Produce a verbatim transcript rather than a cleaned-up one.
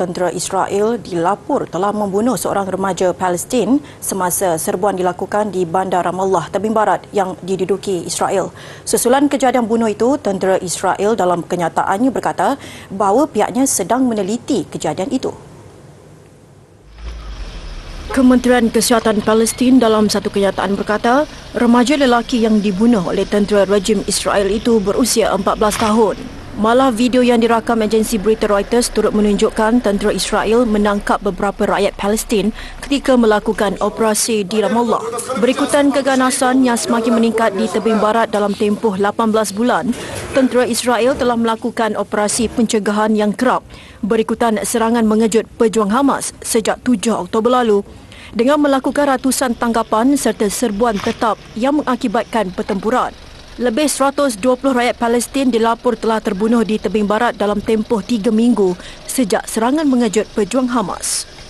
tentera Israel dilapor telah membunuh seorang remaja Palestin semasa serbuan dilakukan di Bandar Ramallah, Tebing Barat yang diduduki Israel. Susulan kejadian bunuh itu, tentera Israel dalam kenyataannya berkata bahawa pihaknya sedang meneliti kejadian itu. Kementerian Kesihatan Palestin dalam satu kenyataan berkata, remaja lelaki yang dibunuh oleh tentera rejim Israel itu berusia empat belas tahun. Malah video yang dirakam agensi berita Reuters turut menunjukkan tentera Israel menangkap beberapa rakyat Palestin ketika melakukan operasi di Ramallah. Berikutan keganasan yang semakin meningkat di Tebing Barat dalam tempoh lapan belas bulan, tentera Israel telah melakukan operasi pencegahan yang kerap berikutan serangan mengejut pejuang Hamas sejak tujuh Oktober lalu dengan melakukan ratusan tangkapan serta serbuan tetap yang mengakibatkan pertempuran. Lebih seratus dua puluh rakyat Palestin dilapor telah terbunuh di Tebing Barat dalam tempoh tiga minggu sejak serangan mengejut pejuang Hamas.